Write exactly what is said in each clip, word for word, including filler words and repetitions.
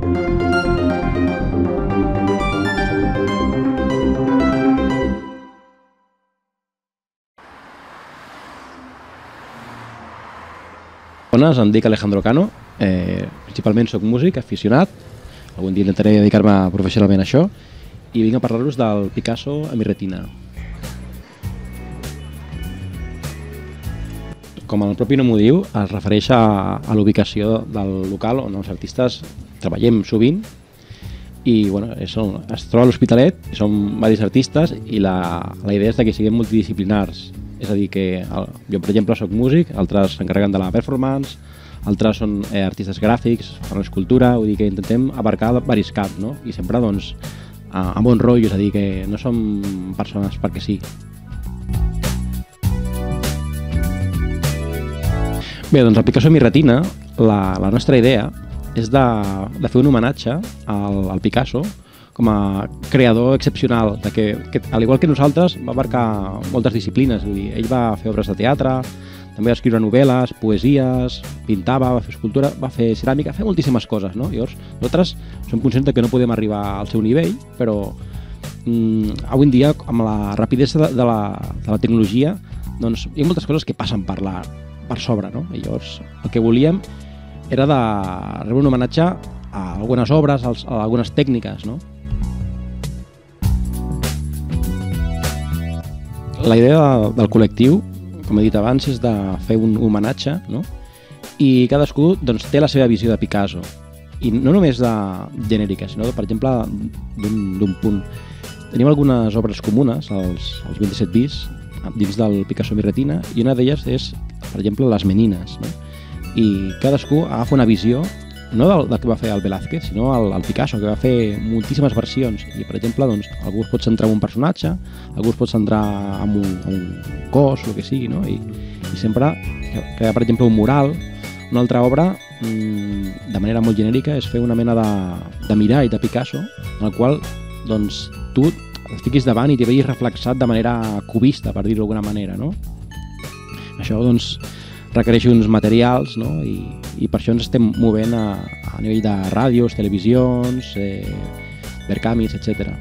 Bones, em dic Alejandro Cano, eh, principalment soc músic, aficionat, algun dia intentaré dedicar-me professionalment a això, i vinc a parlar-vos del Picasso a mi retina. Com el propi nom ho diu, es refereix a, a l'ubicació del local on els artistes treballem sovint, i bueno, és, es troba a l'Hospitalet, som diversos artistes, i la, la idea és que siguem multidisciplinars. És a dir, que jo, per exemple, soc músic, altres s'encarreguen de la performance, altres són eh, artistes gràfics, fan escultura, vull dir que intentem abarcar diversos camps, no? I sempre, doncs, a, a bon rotllo, és a dir, que no som persones perquè sí. Bé, doncs, al Picasso a mi retina, la, la nostra idea és de, de fer un homenatge al, al Picasso, com a creador excepcional, de que, que, al igual que nosaltres, va abarcar moltes disciplines. Vull dir, ell va fer obres de teatre, també va escriure novel·les, poesies, pintava, va fer escultura, va fer ceràmica, va fer moltíssimes coses, no? Llavors, nosaltres som conscients que no podem arribar al seu nivell, però mm, avui en dia, amb la rapidesa de, de, la, de la tecnologia, doncs hi ha moltes coses que passen per, la, per sobre, no? I llavors, el que volíem era de rebre un homenatge a algunes obres, a algunes tècniques, no? La idea del col·lectiu, com he dit abans, és de fer un homenatge, no? I cadascú doncs, té la seva visió de Picasso. I no només de genèrica, sinó, per exemple, d'un punt. Tenim algunes obres comunes, els, els vint-i-set bis, dins del Picasso a mi retina, i una d'elles és, per exemple, les Menines, no? I cadascú agafa una visió, no del, del que va fer el Velázquez, sinó el, el Picasso, que va fer moltíssimes versions. I, per exemple, doncs, algú es pot centrar en un personatge, algú es pot centrar en un, en un cos, el que sigui, no? I, i sempre crear, per exemple, un mural. Una altra obra, mmm, de manera molt genèrica, és fer una mena de, de mirall de Picasso, en el qual doncs, tu et fiquis davant i t'hi vegis reflexat de manera cubista, per dir-ho d'alguna manera, no? Això, doncs, requereix uns materials, no? I, i per això ens estem movent a, a nivell de ràdios, televisions, eh, Vercamis, etcètera.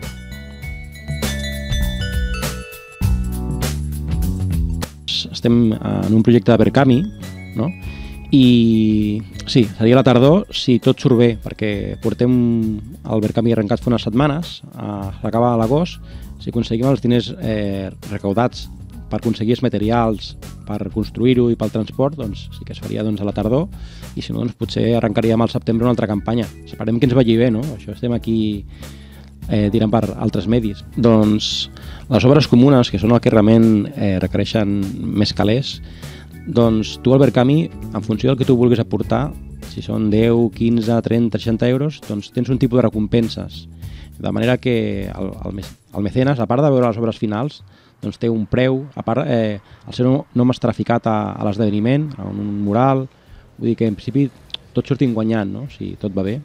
Estem en un projecte de Vercami, no? I sí, seria la tardor si tot surt bé, perquè portem el Vercami arrencat fa unes setmanes, eh, s'acaba a l'agost, si aconseguim els diners eh, recaudats per aconseguir els materials, per construir-ho i pel transport, doncs sí que es faria doncs, a la tardor, i si no, doncs, potser arrencaríem al setembre una altra campanya. Esperem que ens vagi bé, no? Això estem aquí eh, tirant per altres medis. Doncs les obres comunes, que són el que realment eh, requereixen més calés, doncs tu al Vercami, en funció del que tu vulguis aportar, si són deu, quinze, trenta, seixanta euros, doncs tens un tipus de recompenses. De manera que el, el, el mecenes, a part de veure les obres finals, doncs té un preu, a part, eh, el seu nom estarà ficat a, a l'esdeveniment, a un mural, vull dir que en principi tots sortim guanyant, no? Si tot va bé.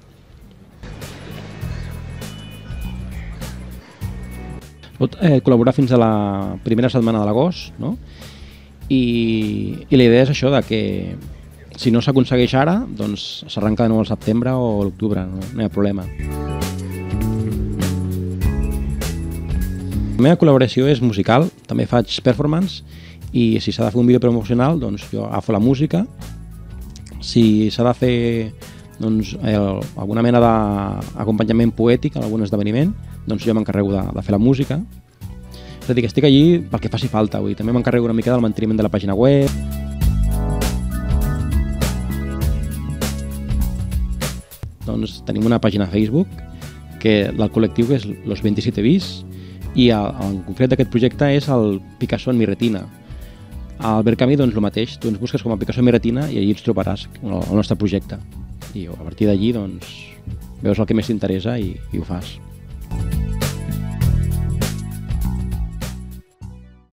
Pot eh, col·laborar fins a la primera setmana de l'agost, no? I, i la idea és això, de que si no s'aconsegueix ara, doncs s'arrenca de nou al setembre o a l'octubre, no, no hi ha problema. La meva col·laboració és musical, també faig performance, i si s'ha de fer un vídeo promocional, doncs jo agafo la música. Si s'ha de fer doncs, el, alguna mena d'acompanyament poètic en algun esdeveniment, doncs jo m'encarrego de, de fer la música. És a dir, que estic allí pel que faci falta. Vull dir, també m'encarrego una mica del manteniment de la pàgina web. Doncs tenim una pàgina a Facebook, que el col·lectiu és Los vint-i-set bis, i en concret d'aquest projecte és el Picasso en mi retina. Al Vercami, doncs, el mateix. Tu ens busques com a Picasso en mi retina i allí ens trobaràs el nostre projecte. I a partir d'allí, doncs, veus el que més t'interessa i, i ho fas.